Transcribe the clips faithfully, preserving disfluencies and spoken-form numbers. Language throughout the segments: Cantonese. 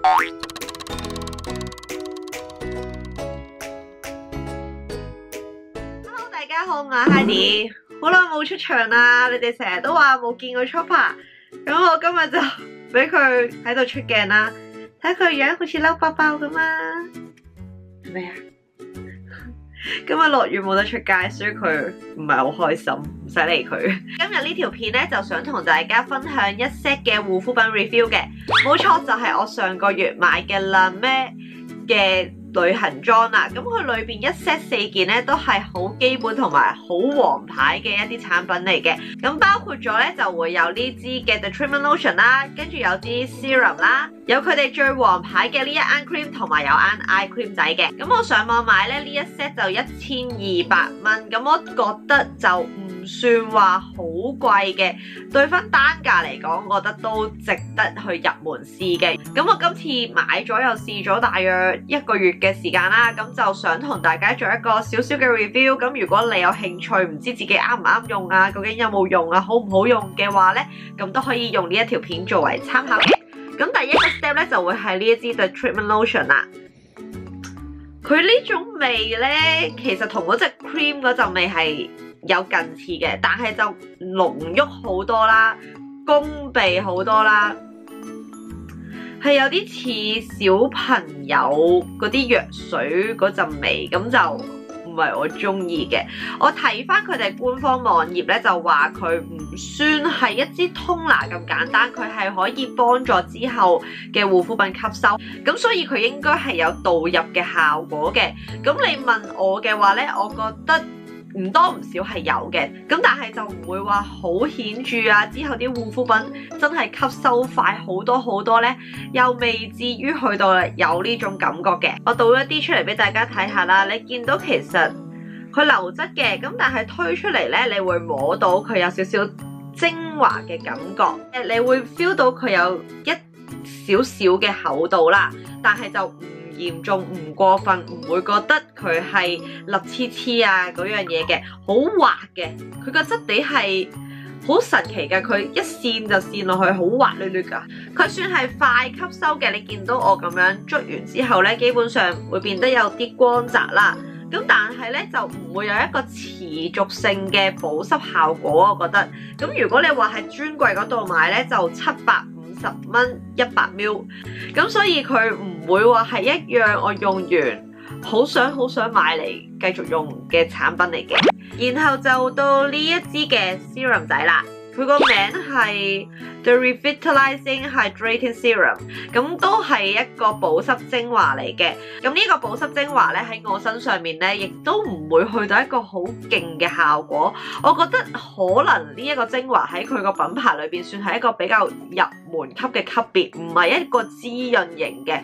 Hello， 大家好，我係 Heidi， 好耐冇出場啦，你哋成日都話冇見過 Chopper， 咁我今日就俾佢喺度出鏡啦，睇佢樣好似嬲爆爆咁啊，係咪啊？今日落雨冇得出街，所以佢唔係好開心，唔使理佢。今日呢條片咧就想同大家分享一 set 嘅護膚品 review 嘅，冇錯就係我上個月買嘅La Mer嘅旅行裝啦。咁佢裏邊一 set 四件咧都係好基本同埋好王牌嘅一啲產品嚟嘅。咁包括咗咧就會有呢支嘅 The Treatment Lotion 啦，跟住有支 Serum 啦，有佢哋最王牌嘅呢一眼 cream 同埋有眼 eye cream 仔嘅。咁我上網買咧呢一 set 就一千二百蚊，咁我覺得就唔算話好貴嘅，對翻單價嚟講，我覺得都值得去入門試嘅。咁我今次買咗又試咗大約一個月嘅時間啦，咁就想同大家做一個少少嘅 review。咁如果你有興趣，唔知自己啱唔啱用啊，究竟有冇用啊，好唔好用嘅話呢，咁都可以用呢一條片作為參考嘅。咁第一個 step 咧就會係呢一支 The Treatment Lotion 啦。佢呢種味呢，其實同嗰隻 cream 嗰陣味係有近似嘅，但係就濃郁好多啦，攻鼻好多啦，係有啲似小朋友嗰啲藥水嗰陣味，咁就唔係我中意嘅。我睇翻佢哋官方網頁咧，就話佢唔算係一支通拿咁簡單，佢係可以幫助之後嘅護膚品吸收，咁所以佢應該係有導入嘅效果嘅。咁你問我嘅話咧，我覺得唔多唔少係有嘅，咁但係就唔會話好顯著啊！之後啲護膚品真係吸收快好多好多呢，又未至於去到有呢種感覺嘅。我倒一啲出嚟俾大家睇下啦，你見到其實佢流質嘅，咁但係推出嚟呢，你會摸到佢有少少精華嘅感覺，你會 feel 到佢有一少少嘅厚度啦，但係就唔嚴重，唔過分，唔會覺得佢係立黐黐啊嗰樣嘢嘅，好滑嘅。佢個質地係好神奇嘅，佢一線就線落去，好滑捋捋噶。佢算係快吸收嘅，你見到我咁樣捽完之後呢，基本上會變得有啲光澤啦。咁但係呢，就唔會有一個持續性嘅保濕效果，我覺得。咁如果你話喺專櫃嗰度買呢，就七百十蚊一百 ml， 咁所以佢唔會話係一樣我用完好想好想買嚟繼續用嘅產品嚟嘅。然後就到呢一支嘅 serum 仔啦，佢個名係 The Revitalizing Hydrating Serum， 咁都係一個保濕精華嚟嘅。咁呢個保濕精華咧喺我身上面咧，亦都唔會去到一個好勁嘅效果。我覺得可能呢一個精華喺佢個品牌裏邊算係一個比較入門級嘅級別，唔係一個滋潤型嘅。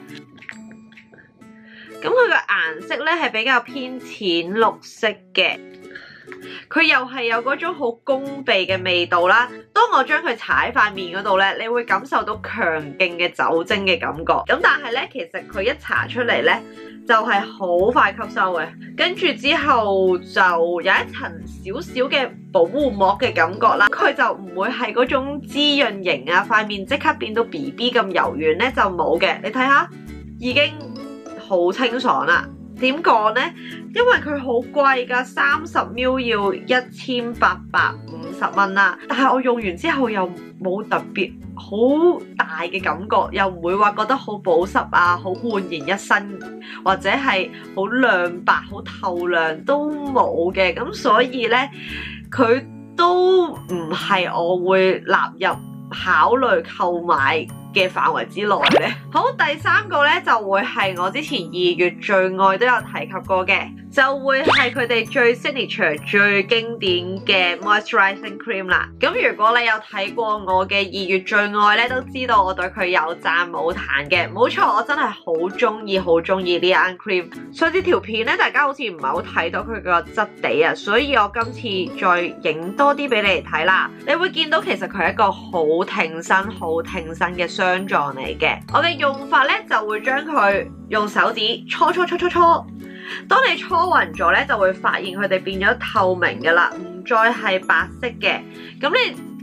咁佢個顏色咧係比較偏淺綠色嘅。佢又係有嗰種好攻鼻嘅味道啦。當我將佢搽喺塊面嗰度咧，你會感受到強勁嘅酒精嘅感覺。咁但係咧，其實佢一搽出嚟咧，就係好快吸收嘅。跟住之後就有一層少少嘅保護膜嘅感覺啦。佢就唔會係嗰種滋潤型啊，塊面即刻變到 B B 咁柔軟咧就冇嘅。你睇下，已經好清爽啦。點講呢？因為佢好貴㗎，三十 ml 要一千八百五十蚊啦。但係我用完之後又冇特別好大嘅感覺，又唔會話覺得好保濕啊，好煥然一新，或者係好亮白、好透亮都冇嘅。咁所以呢，佢都唔係我會納入考慮購買嘅範圍之內咧。好，第三個咧就會係我之前二月最愛都有提及過嘅，就會係佢哋最 signature 最經典嘅 moisturizing cream 啦。咁如果你有睇過我嘅二月最愛咧，都知道我對佢有讚冇彈嘅。冇錯，我真係好中意好中意呢眼 cream。上次條片咧，大家好似唔係好睇到佢個質地啊，所以我今次再影多啲俾你哋睇啦。你會見到其實佢係一個好挺身好挺身嘅霜狀嚟嘅。我嘅用法咧就會將佢用手指搓搓搓搓搓，當你搓勻咗咧，就會發現佢哋變咗透明噶啦，唔再係白色嘅。咁你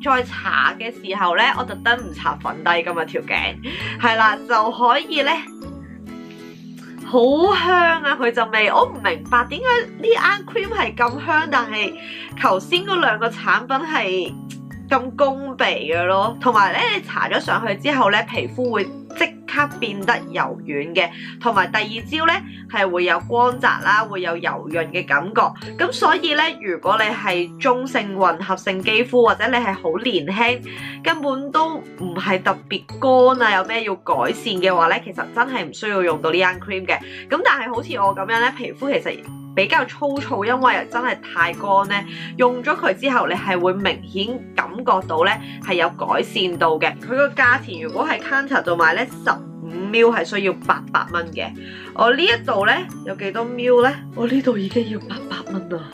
再搽嘅時候咧，我特登唔搽粉底㗎嘛條頸，係啦就可以咧好香啊佢陣味。我唔明白點解呢眼 cream 係咁香，但係頭先嗰兩個產品係咁攻鼻嘅咯。同埋咧，你搽咗上去之後咧，皮膚會即刻變得柔軟嘅，同埋第二朝咧係會有光澤啦，會有柔潤嘅感覺。咁所以咧，如果你係中性混合性肌膚，或者你係好年輕，根本都唔係特別乾啊，有咩要改善嘅話咧，其實真係唔需要用到呢間 cream 嘅。咁但係好似我咁樣咧，皮膚其實比較粗糙，因為真係太乾咧，用咗佢之後，你係會明顯感覺到咧係有改善到嘅。佢個價錢如果喺 counter 度買咧，十五 ml 係需要八百蚊嘅。我呢一度咧有幾多 ml 咧？我呢度已經要八百蚊啦。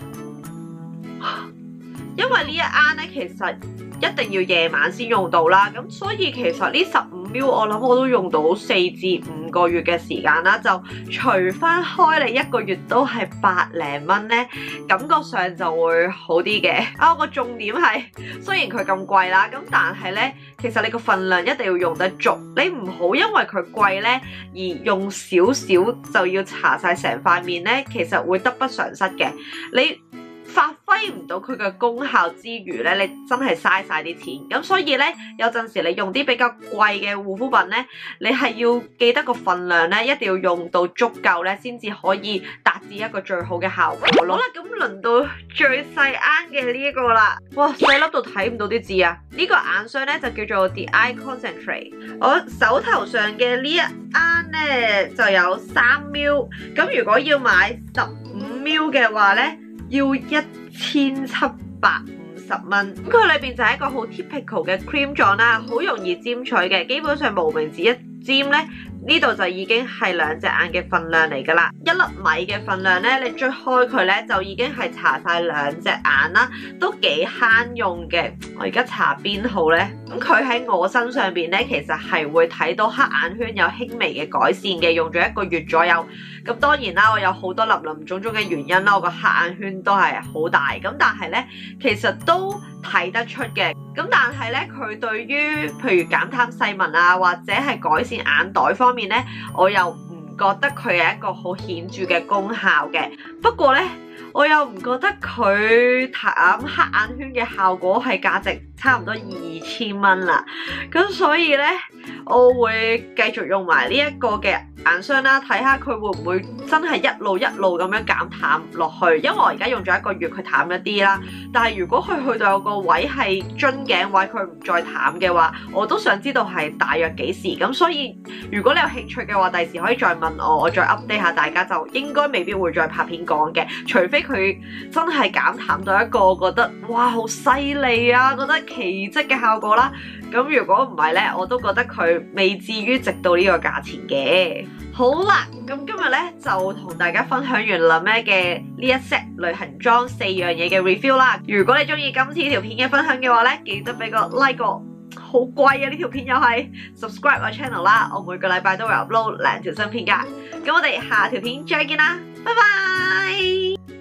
因為呢一啱咧，其實一定要夜晚先用到啦，咁所以其實呢十五 ml 我諗我都用到四至五個月嘅時間啦，就除翻開你一個月都係百零蚊咧，感覺上就會好啲嘅。啊，個重點係雖然佢咁貴啦，咁但係咧，其實你個份量一定要用得足，你唔好因為佢貴咧而用少少就要搽晒成塊面咧，其實會得不償失嘅。你發揮唔到佢嘅功效之餘咧，你真係嘥晒啲錢。咁所以咧，有陣時你用啲比較貴嘅護膚品咧，你係要記得個份量咧，一定要用到足夠咧，先至可以達至一個最好嘅效果咯。好啦，咁輪到最細啱嘅呢一個啦，哇，細粒到睇唔到啲字啊！呢個眼霜咧就叫做 The Eye Concentrate。我手頭上嘅呢一啱咧就有三 ml， 咁如果要買十五 ml 嘅話咧，要一千七百五十蚊。咁佢裏邊就係一個好 typical 嘅 cream 狀啦，好容易沾取嘅，基本上無名指一沾咧，呢度就已經係兩隻眼嘅份量嚟噶啦。一粒米嘅份量咧，你捽開佢咧就已經係搽晒兩隻眼啦，都幾慳用嘅。我而家搽邊號咧？咁佢喺我身上邊咧，其實係會睇到黑眼圈有輕微嘅改善嘅，用咗一個月左右。咁當然啦，我有好多林林總總嘅原因啦，我個黑眼圈都係好大。咁但係咧，其實都睇得出嘅。咁但係咧，佢對於譬如減淡細紋啊，或者係改善眼袋方面咧，我又唔覺得佢係一個好顯著嘅功效嘅。不過咧，我又唔覺得佢淡黑眼圈嘅效果係價值差唔多二千蚊啦。咁所以咧，我會繼續用埋呢一個嘅眼霜啦，睇下佢會唔會真係一路一路咁樣減淡落去。因為我而家用咗一個月，佢淡一啲啦。但係如果佢去到有個位係樽頸位，佢唔再淡嘅話，我都想知道係大約幾時。咁所以如果你有興趣嘅話，第時可以再問我，我再 update 下大家，就應該未必會再拍片講嘅，除非佢真係減淡到一個我覺得哇好犀利啊，覺得奇蹟嘅效果啦。咁如果唔係咧，我都覺得佢未至於值到呢個價錢嘅。好啦，咁今日咧就同大家分享完Lamer嘅呢一 set 旅行裝四樣嘢嘅 review 啦。如果你中意今次條片嘅分享嘅話咧，記得俾個 like 個，好貴啊！呢條片又係 subscribe 我 channel 啦，我每個禮拜都會 upload 兩條新片噶。咁我哋下條片再見啦，拜拜。